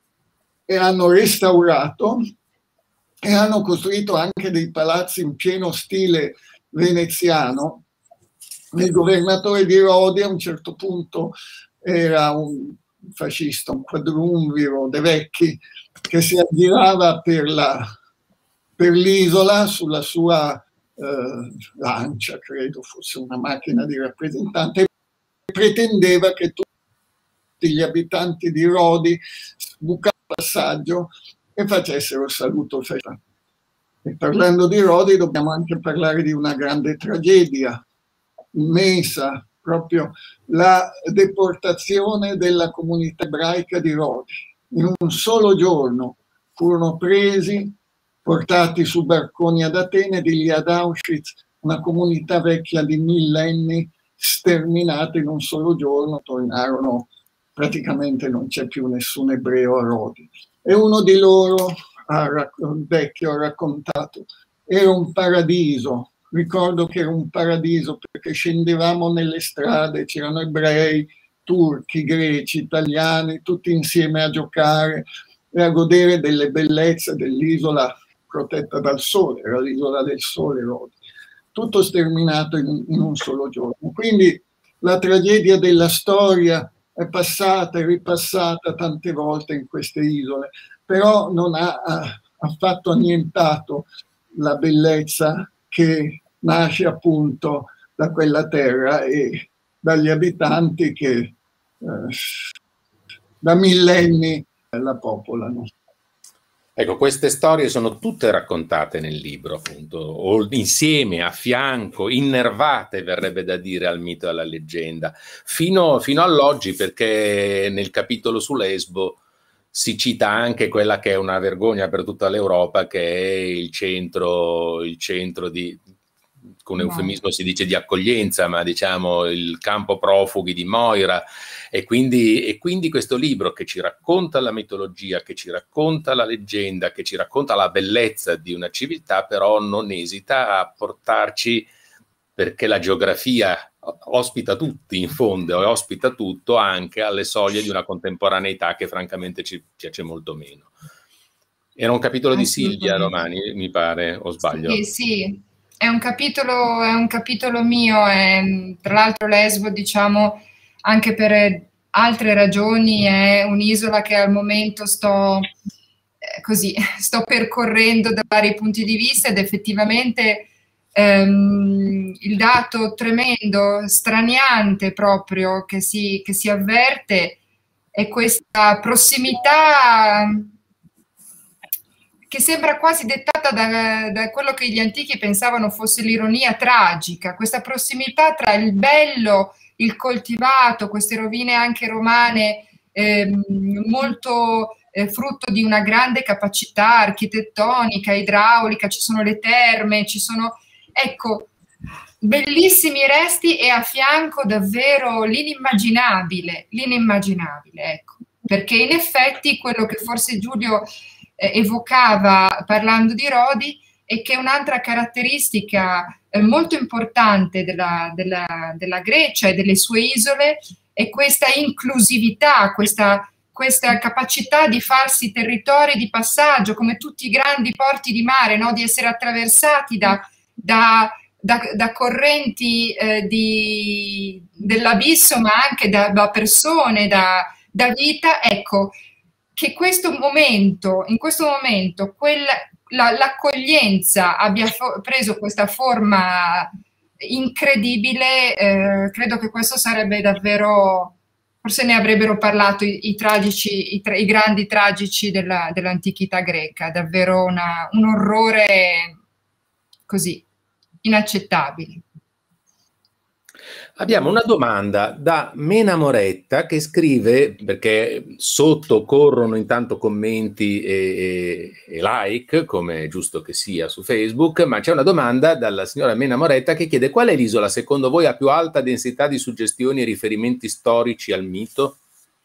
e hanno restaurato e hanno costruito anche dei palazzi in pieno stile veneziano. Il governatore di Rodi a un certo punto era un fascista, un quadrumviro De Vecchi, che si aggirava per la, per l'isola sulla sua eh, lancia, credo fosse una macchina di rappresentante, e pretendeva che tutti gli abitanti di Rodi sbucassero il passaggio e facessero saluto festa. E parlando di Rodi dobbiamo anche parlare di una grande tragedia immensa, proprio la deportazione della comunità ebraica di Rodi. In un solo giorno furono presi, portati su barconi ad Atene, di lì ad Auschwitz, una comunità vecchia di millenni sterminata in un solo giorno, tornarono, praticamente non c'è più nessun ebreo a Rodi. E uno di loro, il vecchio, ha raccontato, era un paradiso, ricordo che era un paradiso perché scendevamo nelle strade, c'erano ebrei, turchi, greci, italiani, tutti insieme a giocare e a godere delle bellezze dell'isola protetta dal sole, era l'isola del sole Rodi. Tutto sterminato in, in un solo giorno. Quindi la tragedia della storia è passata e ripassata tante volte in queste isole, però non ha, ha affatto annientato la bellezza che nasce appunto da quella terra e dagli abitanti che eh, da millenni la popolano. Ecco, queste storie sono tutte raccontate nel libro, appunto, o insieme, a fianco, innervate, verrebbe da dire, al mito e alla leggenda, fino, fino all'oggi, perché nel capitolo su Lesbo si cita anche quella che è una vergogna per tutta l'Europa, che è il centro, il centro di, con eufemismo si dice di accoglienza, ma diciamo il campo profughi di Moira. E quindi, e quindi questo libro che ci racconta la mitologia, che ci racconta la leggenda, che ci racconta la bellezza di una civiltà, però non esita a portarci, perché la geografia ospita tutti in fondo e ospita tutto, anche alle soglie di una contemporaneità che francamente ci piace molto meno. Era un capitolo di Silvia Romani, mi pare, o sbaglio? Sì, sì, è un capitolo, è un capitolo mio, e, tra l'altro Lesbo, diciamo, anche per altre ragioni è un'isola che al momento sto, eh, così, sto percorrendo da vari punti di vista, ed effettivamente ehm, il dato tremendo, straniante proprio, che si, che si avverte è questa prossimità che sembra quasi dettata da, da quello che gli antichi pensavano fosse l'ironia tragica, questa prossimità tra il bello, il coltivato, queste rovine anche romane, eh, molto eh, frutto di una grande capacità architettonica, idraulica, ci sono le terme, ci sono, ecco, bellissimi resti, e a fianco davvero l'inimmaginabile, l'inimmaginabile, ecco, perché in effetti quello che forse Giulio eh, evocava parlando di Rodi è che un'altra caratteristica eh, molto importante della, della, della Grecia e delle sue isole è questa inclusività, questa questa capacità di farsi territori di passaggio, come tutti i grandi porti di mare, no? Di essere attraversati da, da, da, da correnti eh, di, dell'abisso, ma anche da, da persone, da, da vita. Ecco, che questo momento, in questo momento, quel, la, l'accoglienza abbia preso questa forma incredibile, eh, credo che questo sarebbe davvero... Forse ne avrebbero parlato i, i, tragici, i, tra, i grandi tragici della, dell'antichità greca, davvero una, un orrore così, inaccettabile. Abbiamo una domanda da Mena Moretta che scrive, perché sotto corrono intanto commenti e, e, e like, come è giusto che sia su Facebook, ma c'è una domanda dalla signora Mena Moretta che chiede: qual è l'isola secondo voi a più alta densità di suggestioni e riferimenti storici al mito?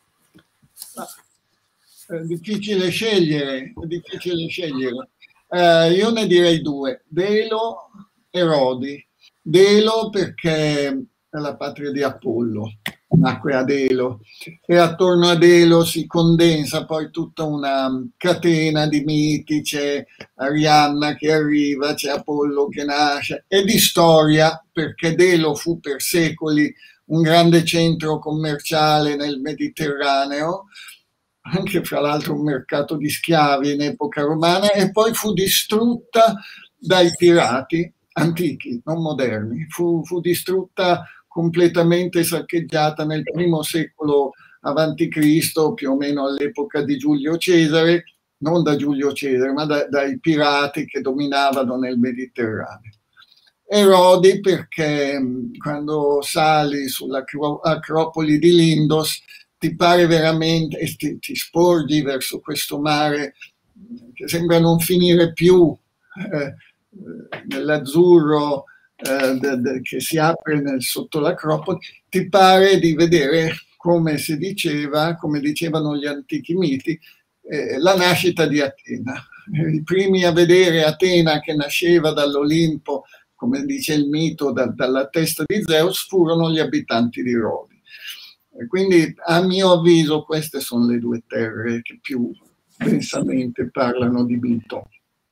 È difficile scegliere, è difficile scegliere. Eh, io ne direi due, Delo e Rodi. Delo perché è la patria di Apollo, nacque a Delo e attorno a Delo si condensa poi tutta una catena di miti, c'è Arianna che arriva, c'è Apollo che nasce, e di storia perché Delo fu per secoli un grande centro commerciale nel Mediterraneo, anche fra l'altro un mercato di schiavi in epoca romana, e poi fu distrutta dai pirati antichi, non moderni, fu, fu distrutta completamente saccheggiata nel primo secolo avanti Cristo, più o meno all'epoca di Giulio Cesare, non da Giulio Cesare, ma da, dai pirati che dominavano nel Mediterraneo. Erodi perché quando sali sull'acropoli di Lindos ti pare veramente, e ti, ti sporgi verso questo mare che sembra non finire più, eh, nell'azzurro eh, de, de, che si apre nel, sotto l'acropoli, ti pare di vedere, come si diceva, come dicevano gli antichi miti, eh, la nascita di Atena. I primi a vedere Atena che nasceva dall'Olimpo, come dice il mito, da, dalla testa di Zeus, furono gli abitanti di Rodi. E quindi, a mio avviso, queste sono le due terre che più densamente parlano di mito.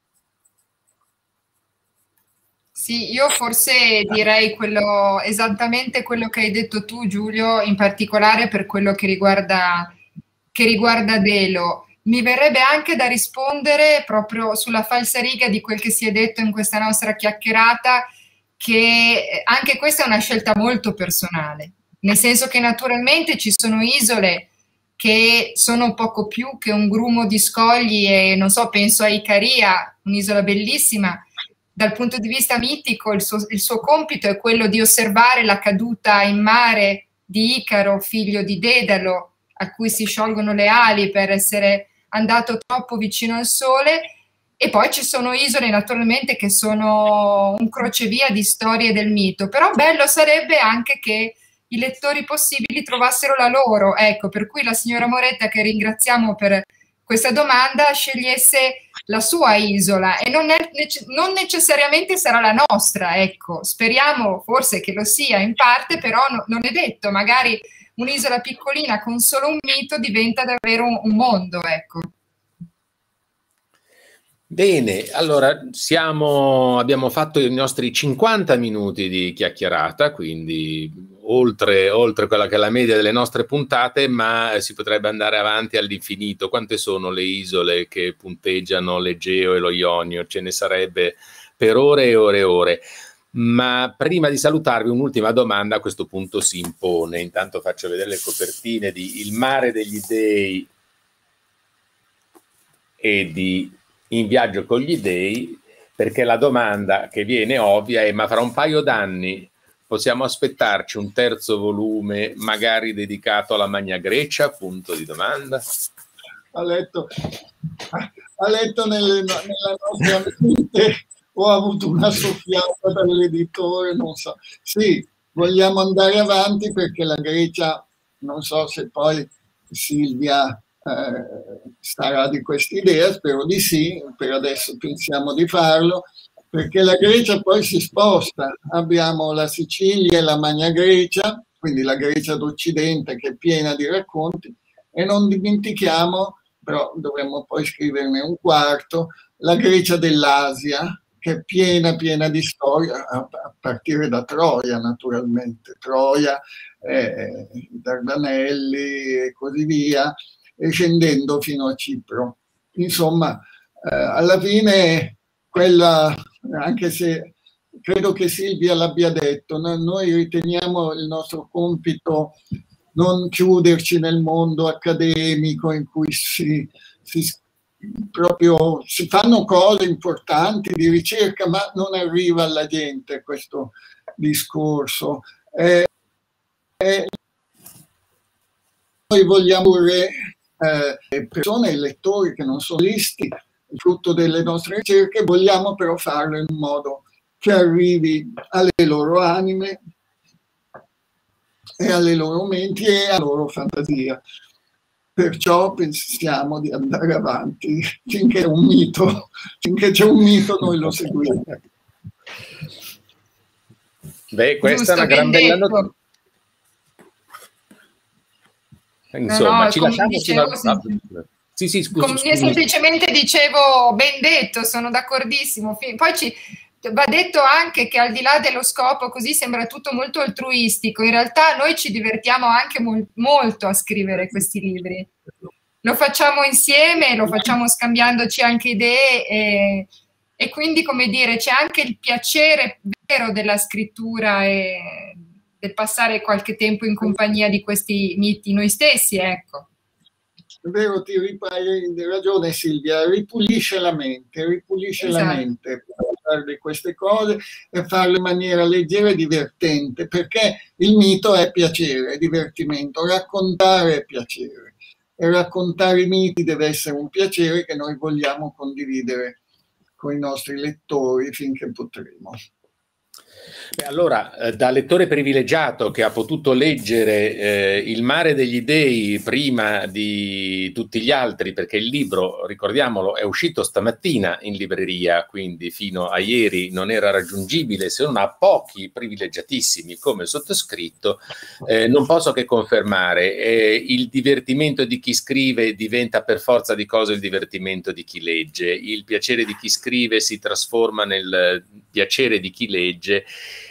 Sì, io forse direi quello, esattamente quello che hai detto tu, Giulio, in particolare per quello che riguarda, che riguarda Delo. Mi verrebbe anche da rispondere proprio sulla falsariga di quel che si è detto in questa nostra chiacchierata, che anche questa è una scelta molto personale, nel senso che naturalmente ci sono isole che sono poco più che un grumo di scogli e non so, penso a Icaria, un'isola bellissima. Dal punto di vista mitico il suo, il suo compito è quello di osservare la caduta in mare di Icaro, figlio di Dedalo, a cui si sciolgono le ali per essere andato troppo vicino al sole. E poi ci sono isole naturalmente che sono un crocevia di storie del mito, però bello sarebbe anche che i lettori possibili trovassero la loro, ecco, per cui la signora Moretta, che ringraziamo per questa domanda, scegliesse la sua isola e non, è, non necessariamente sarà la nostra, ecco, speriamo forse che lo sia in parte, però no, non è detto, magari un'isola piccolina con solo un mito diventa davvero un, un mondo, ecco. Bene, allora siamo, abbiamo fatto i nostri cinquanta minuti di chiacchierata, quindi oltre, oltre quella che è la media delle nostre puntate, ma si potrebbe andare avanti all'infinito. Quante sono le isole che punteggiano l'Egeo e lo Ionio? Ce ne sarebbe per ore e ore e ore. Ma prima di salutarvi un'ultima domanda a questo punto si impone. Intanto faccio vedere le copertine di Il mare degli dei e di In viaggio con gli dei, perché la domanda che viene ovvia è: ma fra un paio d'anni possiamo aspettarci un terzo volume magari dedicato alla Magna Grecia? Punto di domanda. Ha letto, ha letto nelle, nella nostra mente, ho avuto una soffiata dall'editore, non so. Sì, vogliamo andare avanti perché la Grecia, non so se poi Silvia Eh, starà di quest'idea, spero di sì, per adesso pensiamo di farlo, perché la Grecia poi si sposta, abbiamo la Sicilia e la Magna Grecia, quindi la Grecia d'Occidente che è piena di racconti, E non dimentichiamo, però dovremmo poi scriverne un quarto, la Grecia dell'Asia, che è piena, piena di storia, a partire da Troia, naturalmente. Troia, eh, i Dardanelli e così via, e scendendo fino a Cipro. Insomma, eh, alla fine, quella, anche se credo che Silvia l'abbia detto, no? Noi riteniamo il nostro compito non chiuderci nel mondo accademico in cui si, si proprio si fanno cose importanti di ricerca, ma non arriva alla gente questo discorso. Eh, eh, noi vogliamo pure eh, persone, lettori che non sono listi, frutto delle nostre ricerche, vogliamo però farlo in un modo che arrivi alle loro anime e alle loro menti e alla loro fantasia. Perciò pensiamo di andare avanti finché è un mito, finché c'è un mito noi lo seguiamo. Beh, questa Giusto, è una gran bella notizia. Insomma, no, no, ci lasciamo dicevo, fino a... Sì, sì, scusi, com- scusi. Semplicemente dicevo, ben detto, sono d'accordissimo. Poi ci va detto anche che al di là dello scopo, così sembra tutto molto altruistico, in realtà noi ci divertiamo anche mol- molto a scrivere questi libri. Lo facciamo insieme, lo facciamo scambiandoci anche idee e, e quindi, come dire, c'è anche il piacere vero della scrittura e del passare qualche tempo in compagnia di questi miti noi stessi, ecco. È vero, ti hai ragione Silvia, ripulisce la mente, ripulisce esatto. la mente per fare di queste cose e farle in maniera leggera e divertente, perché il mito è piacere, è divertimento, raccontare è piacere e raccontare i miti deve essere un piacere che noi vogliamo condividere con i nostri lettori finché potremo. Beh, allora, eh, da lettore privilegiato che ha potuto leggere eh, Il mare degli dei prima di tutti gli altri, perché il libro, ricordiamolo, è uscito stamattina in libreria, quindi fino a ieri non era raggiungibile se non a pochi privilegiatissimi come il sottoscritto, eh, non posso che confermare, eh, il divertimento di chi scrive diventa per forza di cose il divertimento di chi legge, il piacere di chi scrive si trasforma nel piacere di chi legge.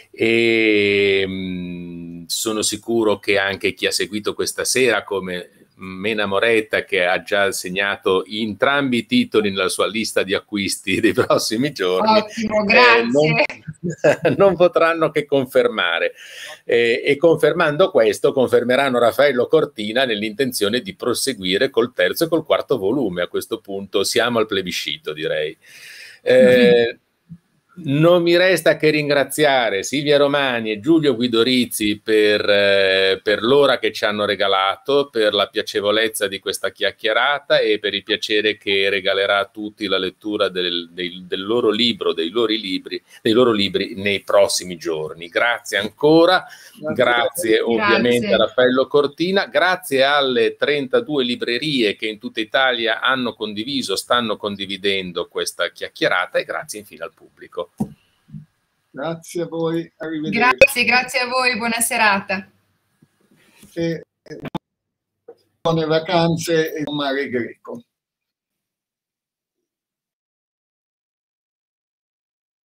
E mh, sono sicuro che anche chi ha seguito questa sera come Mena Moretta, che ha già segnato entrambi i titoli nella sua lista di acquisti dei prossimi giorni, ottimo, grazie. Eh, non, non potranno che confermare eh, e confermando questo confermeranno Raffaello Cortina nell'intenzione di proseguire col terzo e col quarto volume. A questo punto siamo al plebiscito, direi. eh, Non mi resta che ringraziare Silvia Romani e Giulio Guidorizzi per, eh, per l'ora che ci hanno regalato, per la piacevolezza di questa chiacchierata e per il piacere che regalerà a tutti la lettura del, del, del loro libro, dei loro libri, dei loro libri nei prossimi giorni. Grazie ancora, grazie, grazie ovviamente grazie. a Raffaello Cortina, grazie alle trentadue librerie che in tutta Italia hanno condiviso, stanno condividendo questa chiacchierata e grazie infine al pubblico. Grazie a voi, arrivederci. Grazie, grazie a voi, buona serata. E buone vacanze e un mare greco.